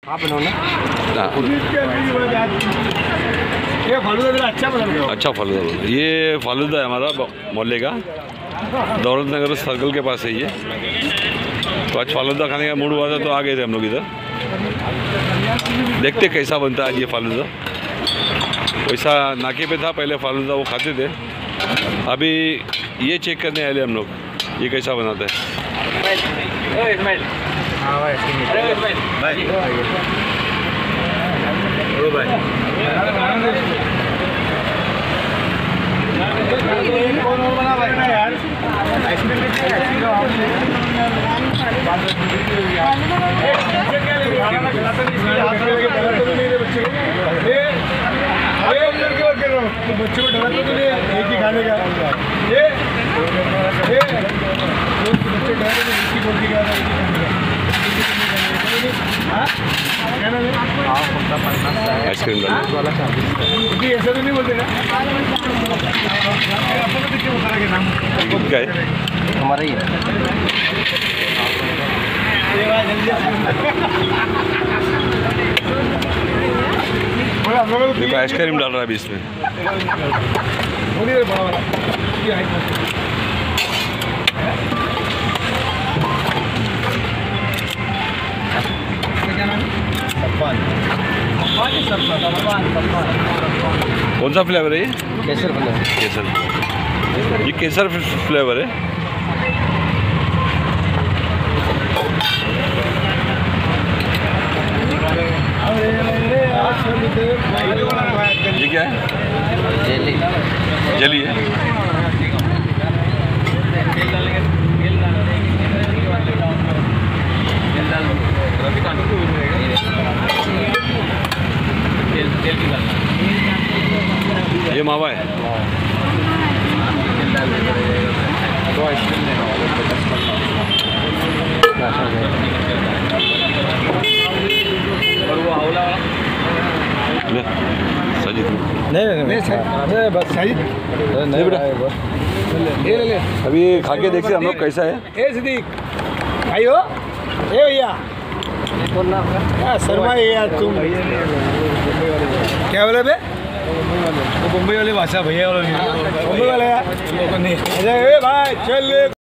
हाँ बनौना। ये फालूदा अच्छा बना। अच्छा फालूदा। ये फालूदा है हमारा मोहल्ले का, दौलत नगर सर्कल के पास है ये। तो आज फालूदा खाने का मूड हुआ था तो आ गए थे हम लोग इधर। देखते कैसा बनता है आज ये फालूदा। वैसा नाके पे था पहले फालूदा, वो खाते थे। अभी ये चेक करने आए हम लोग ये कैसा बनाता है। बच्चों को डरा तो नहीं एक ही खाने का। ये बच्चे डरा तो एक ही बोल के खा रहे हैं। आइसक्रीम डाल ऐसा तो नहीं बोलते ना। क्या है हमारा ही देखो आइसक्रीम डाल रहा है अभी इसमें। कौन सा फ्लेवर है ये? केसर फ्लेवर। केसर। ये केसर फ्लेवर है। ये क्या है? जेली। जली है। ये मावा है। दो आइसक्रीम और वो आंवला सजीद नहीं बस सही नहीं बेटा ले। अभी खा के देखते हम लोग कैसा है। ए सिद्दीक भाई हो ए भैया शर्मा यार तुम क्या बोले बे? मुंबई वाली भाषा भैया वाला मुंबई वाला यार नहीं। अरे भाई चल